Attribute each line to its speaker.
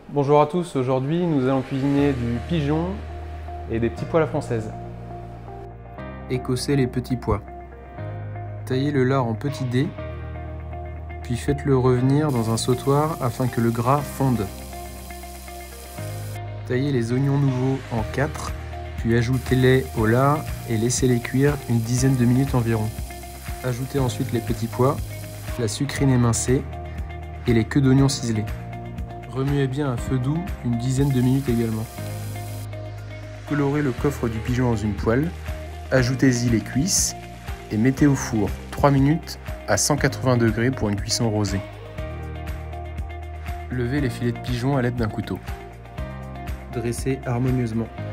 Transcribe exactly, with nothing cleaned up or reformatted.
Speaker 1: Bonjour à tous, aujourd'hui nous allons cuisiner du pigeon et des petits pois à la française.
Speaker 2: Écossez les petits pois. Taillez le lard en petits dés, puis faites-le revenir dans un sautoir afin que le gras fonde. Taillez les oignons nouveaux en quatre, puis ajoutez-les au lard et laissez-les cuire une dizaine de minutes environ. Ajoutez ensuite les petits pois, la sucrine émincée et les queues d'oignons ciselées. Remuez bien à feu doux une dizaine de minutes également. Colorez le coffre du pigeon dans une poêle, ajoutez-y les cuisses et mettez au four trois minutes à cent quatre-vingts degrés pour une cuisson rosée. Levez les filets de pigeon à l'aide d'un couteau. Dressez harmonieusement.